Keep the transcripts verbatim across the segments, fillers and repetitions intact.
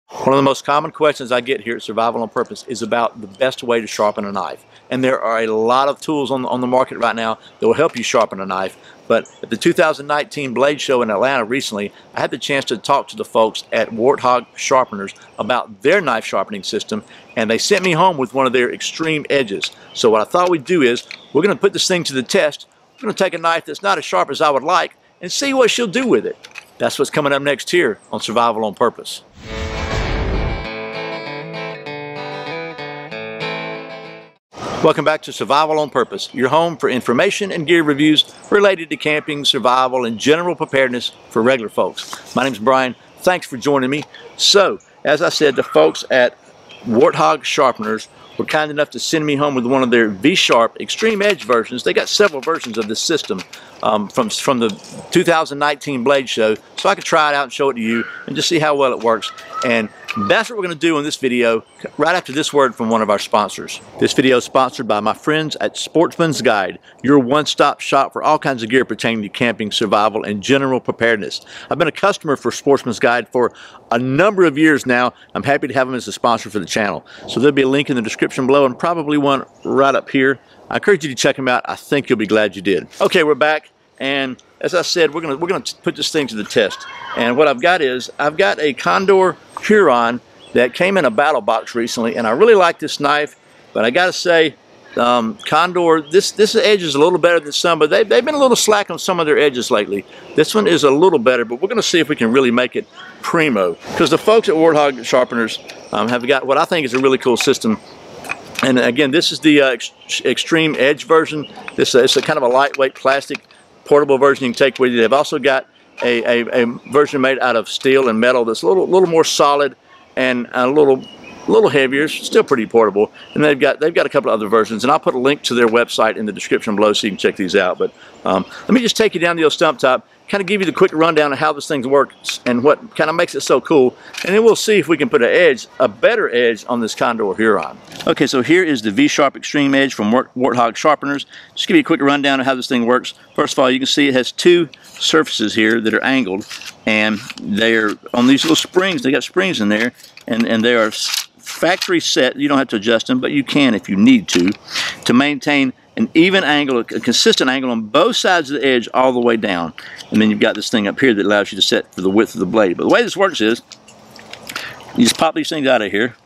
One of the most common questions I get here at Survival on Purpose is about the best way to sharpen a knife. And there are a lot of tools on, on the market right now that will help you sharpen a knife. But at the two thousand nineteen Blade Show in Atlanta recently, I had the chance to talk to the folks at Warthog Sharpeners about their knife sharpening system, and they sent me home with one of their extreme edges. So what I thought we'd do is, we're going to put this thing to the test. We're going to take a knife that's not as sharp as I would like and see what she'll do with it. That's what's coming up next here on Survival on Purpose. Welcome back to Survival on Purpose, your home for information and gear reviews related to camping, survival, and general preparedness for regular folks. My name's Brian. Thanks for joining me. So, as I said, the folks at Warthog Sharpeners were kind enough to send me home with one of their V-Sharp Extreme Edge versions. They got several versions of this system um, from, from the two thousand nineteen Blade Show, so I could try it out and show it to you and just see how well it works. And that's what we're going to do in this video right after this word from one of our sponsors. This video is sponsored by my friends at Sportsman's Guide, your one-stop shop for all kinds of gear pertaining to camping, survival, and general preparedness. I've been a customer for Sportsman's Guide for a number of years now. I'm happy to have them as a sponsor for the channel. So there'll be a link in the description below and probably one right up here. I encourage you to check them out. I think you'll be glad you did. Okay, we're back, and as I said, we're gonna we're gonna put this thing to the test. And what I've got is I've got a Condor Huron that came in a battle box recently, and I really like this knife. But I gotta say, um, Condor, this this edge is a little better than some, but they, they've been a little slack on some of their edges lately. This one is a little better, but we're gonna see if we can really make it primo. Because the folks at Warthog Sharpeners um, have got what I think is a really cool system. And again, this is the uh, ex Extreme Edge version. This uh, it's a kind of a lightweight plastic portable version you can take with you. They've also got a, a, a version made out of steel and metal that's a little little more solid and a little little heavier. It's still pretty portable. And they've got they've got a couple of other versions, and I'll put a link to their website in the description below so you can check these out. But um, let me just take you down the old stump top, kind of give you the quick rundown of how this thing works and what kind of makes it so cool, and then we'll see if we can put an edge, a better edge, on this Condor Huron. Okay, so here is the V-Sharp Extreme Edge from Warthog Sharpeners. Just give you a quick rundown of how this thing works. First of all, you can see it has two surfaces here that are angled, and they're on these little springs. They got springs in there, and, and they are factory set. You don't have to adjust them, but you can if you need to, to maintain an even angle, a consistent angle on both sides of the edge all the way down. And then you've got this thing up here that allows you to set for the width of the blade. But the way this works is, you just pop these things out of here,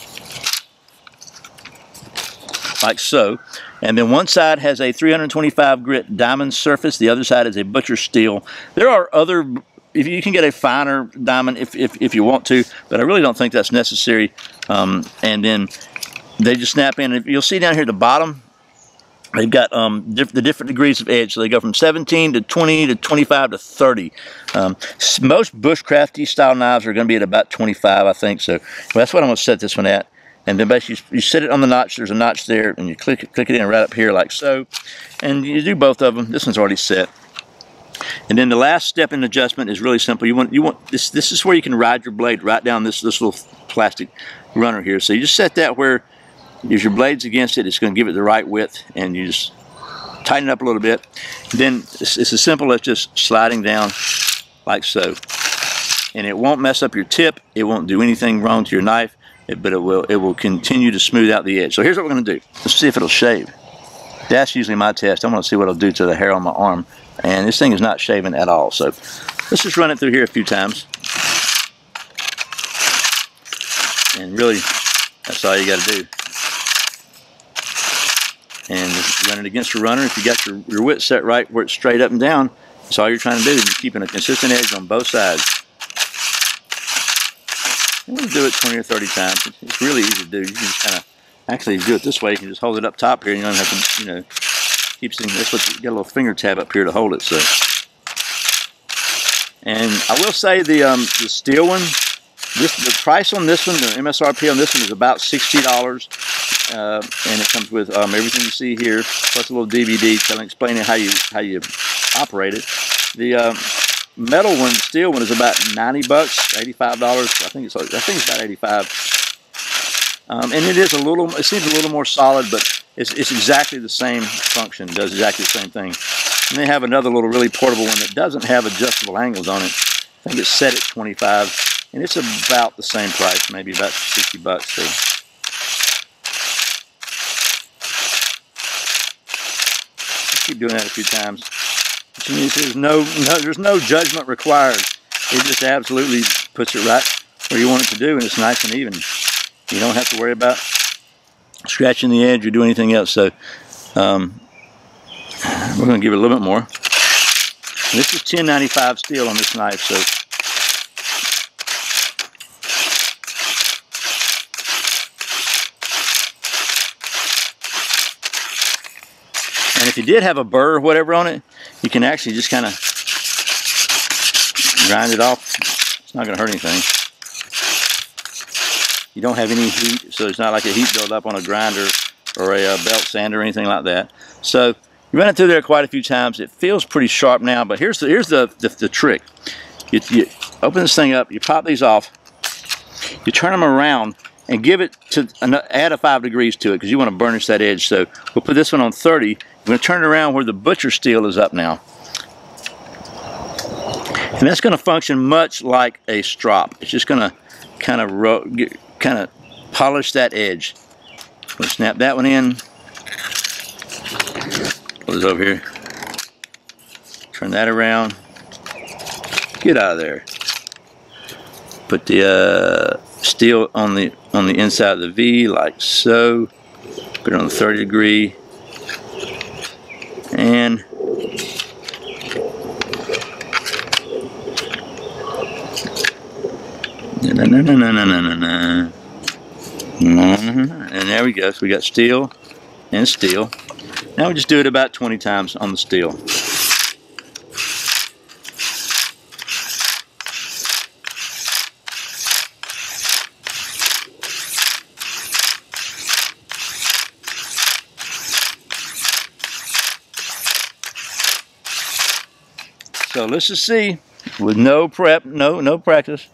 like so. And then one side has a three hundred twenty-five grit diamond surface, the other side is a butcher steel. There are other, if you can get a finer diamond if, if, if you want to, but I really don't think that's necessary. Um, and then they just snap in. If you'll see down here at the bottom, they've got um, diff the different degrees of edge. So they go from seventeen to twenty to twenty-five to thirty. Um, most bushcrafty style knives are going to be at about twenty-five, I think. So well, that's what I'm going to set this one at. And then basically you, you set it on the notch. There's a notch there, and you click it, click it in right up here like so. And you do both of them. This one's already set. And then the last step in adjustment is really simple. You want you want this. This is where you can ride your blade right down this this little plastic runner here. So you just set that where, if your blade's against it, it's going to give it the right width, and you just tighten it up a little bit. Then it's, it's as simple as just sliding down like so. And it won't mess up your tip. It won't do anything wrong to your knife, it, but it will it will continue to smooth out the edge. So here's what we're going to do. Let's see if it'll shave. That's usually my test. I want to see what it'll do to the hair on my arm. And this thing is not shaving at all. So let's just run it through here a few times. And really, that's all you got to do. And just run it against the runner. If you got your, your width set right where it's straight up and down, that's all you're trying to do. You're keeping a consistent edge on both sides. I'm going to do it twenty or thirty times. It's really easy to do. You can just kind of, actually do it this way. You can just hold it up top here, and you don't have to, you know, keep things. That's what you got, a little finger tab up here to hold it. So, and I will say the um, the steel one, this the price on this one, the M S R P on this one is about sixty dollars, uh, and it comes with um, everything you see here, plus a little D V D telling, explaining how you how you operate it. The um, metal one, the steel one, is about ninety bucks, eighty-five dollars. I think it's I think it's about eighty-five. Um, and it is a little, it seems a little more solid, but it's, it's exactly the same function, does exactly the same thing. And they have another little really portable one that doesn't have adjustable angles on it. I think it's set at twenty-five. And it's about the same price, maybe about sixty bucks. So just keep doing that a few times. There's no, no, there's no judgment required. It just absolutely puts it right where you want it to do, and it's nice and even. You don't have to worry about scratching the edge or do anything else. So um, we're going to give it a little bit more. And this is ten ninety-five steel on this knife, so and if you did have a burr or whatever on it, you can actually just kind of grind it off. It's not going to hurt anything. You don't have any heat, so it's not like a heat buildup on a grinder or a uh, belt sander or anything like that. So you run it through there quite a few times. It feels pretty sharp now, but here's the here's the the, the trick. You, you open this thing up, you pop these off, you turn them around, and give it to add a five degrees to it because you want to burnish that edge. So we'll put this one on thirty. I'm going to turn it around where the butcher steel is up now. And that's going to function much like a strop. It's just going to kind of kind of polish that edge. We'll snap that one in. Pull this over here. Turn that around. Get out of there. Put the uh, steel on the on the inside of the V like so. Put it on the thirty degree. And no, no, no, no, no, no, no, no. And there we go. So we got steel and steel. Now we just do it about twenty times on the steel. So let's just see, with no prep, no no practice.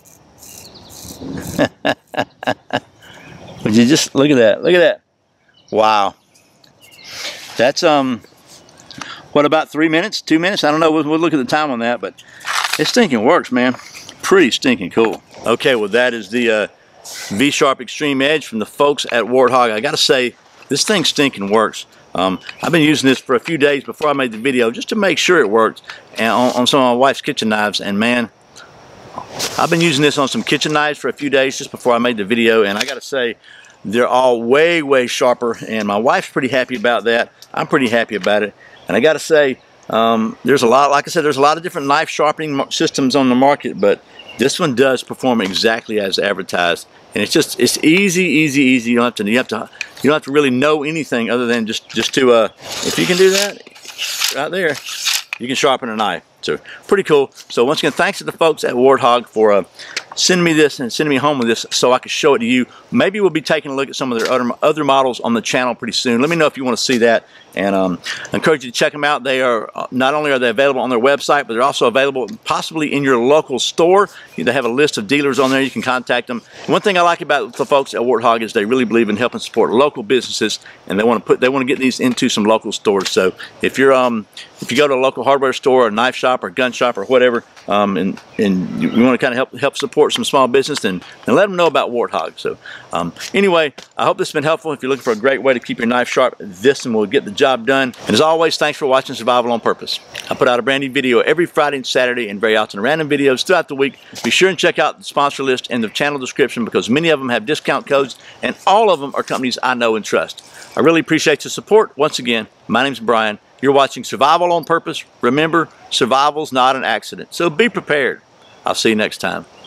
Would you just look at that? Look at that! Wow, that's um, what, about three minutes, two minutes? I don't know. We'll, we'll look at the time on that, but it stinking works, man. Pretty stinking cool. Okay, well that is the uh, V-Sharp Extreme Edge from the folks at Warthog. I gotta say, this thing stinking works. Um, I've been using this for a few days before I made the video just to make sure it worked, and on, on some of my wife's kitchen knives, and man, I've been using this on some kitchen knives for a few days just before I made the video, and I gotta say, they're all way, way sharper, and my wife's pretty happy about that. I'm pretty happy about it, and I gotta say, um, there's a lot, like I said, there's a lot of different knife sharpening systems on the market, but this one does perform exactly as advertised, and it's just, it's easy, easy, easy. You don't have to, you have to, you don't have to really know anything other than just, just to, uh, if you can do that, right there, you can sharpen a knife. So pretty cool. So once again, thanks to the folks at Warthog for uh, sending me this and sending me home with this so I can show it to you. Maybe we'll be taking a look at some of their other, other models on the channel pretty soon. Let me know if you want to see that, and um, I encourage you to check them out. They are, not only are they available on their website, but they're also available possibly in your local store. They have a list of dealers on there. You can contact them. One thing I like about the folks at Warthog is they really believe in helping support local businesses, and they want to put they want to get these into some local stores. So if you're um if you go to a local hardware store or knife shop or gun shop or whatever, um, and and you, you want to kind of help help support some small business, then, then let them know about Warthog. So um, anyway, I hope this has been helpful. If you're looking for a great way to keep your knife sharp, this one will get the job done. And as always, thanks for watching Survival on Purpose. I put out a brand new video every Friday and Saturday, and very often random videos throughout the week. Be sure and check out the sponsor list in the channel description, because many of them have discount codes, and all of them are companies I know and trust. I really appreciate your support. Once again, my name's Brian. You're watching Survival on Purpose. Remember, survival's not an accident, so be prepared. I'll see you next time.